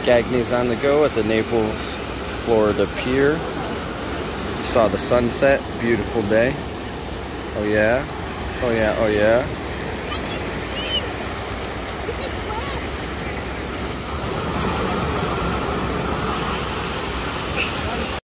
Gagney's on the go at the Naples, Florida pier. Saw the sunset, beautiful day. Oh yeah, oh yeah, oh yeah.